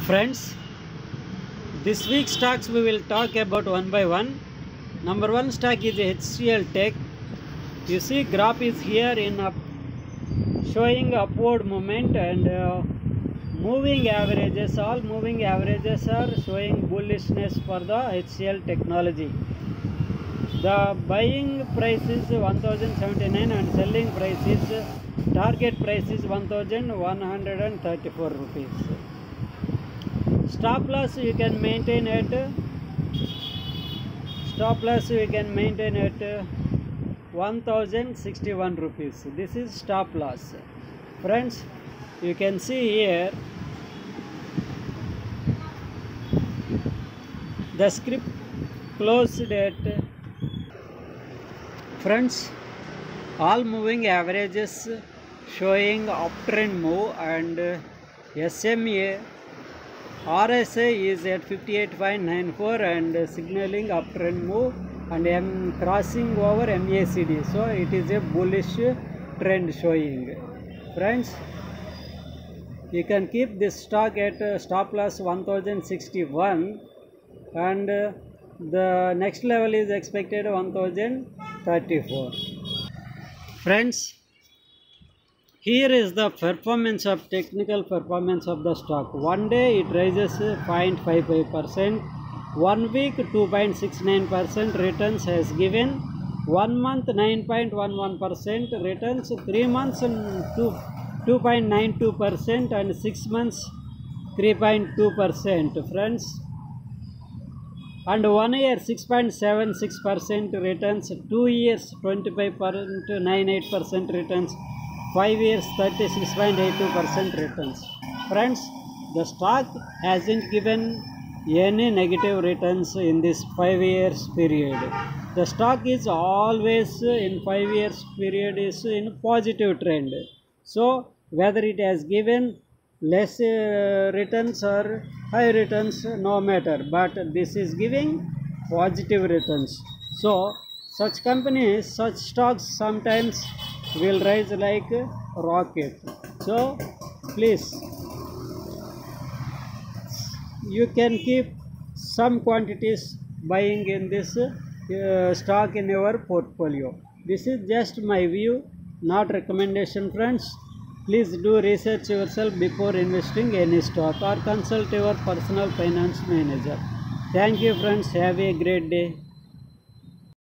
Friends, this week's stocks we will talk about one by one. Number one stock is HCL Tech. You see graph is here in showing upward movement and moving averages. All moving averages are showing bullishness for the HCL technology. The buying price is 1079 and selling price is target price is 1134 rupees. Stop loss you can maintain at 1061 rupees. This is stop loss. Friends, you can see here the script closed at friends, all moving averages showing uptrend move and SMA RSI is at 58.94 and signaling uptrend move and crossing over MACD, so it is a bullish trend showing. Friends, you can keep this stock at stop loss 1061 and the next level is expected 1034. Friends, here is the technical performance of the stock. One day it rises 0.55%, 1 week 2.69% returns has given, 1 month 9.11% returns, 3 months 2.92% and 6 months 3.2%. Friends, and 1 year 6.76% returns, 2 years 25.98% returns, 5 years 36.82% returns. Friends, the stock hasn't given any negative returns in this 5 years period. The stock is always in 5 years period is in positive trend. So whether it has given less returns or high returns, no matter, but this is giving positive returns. So such companies, such stocks sometimes will rise like a rocket. So please, you can keep some quantities buying in this stock in your portfolio. This is just my view, not recommendation. Friends, please do research yourself before investing any stock or consult your personal finance manager. Thank you friends, have a great day.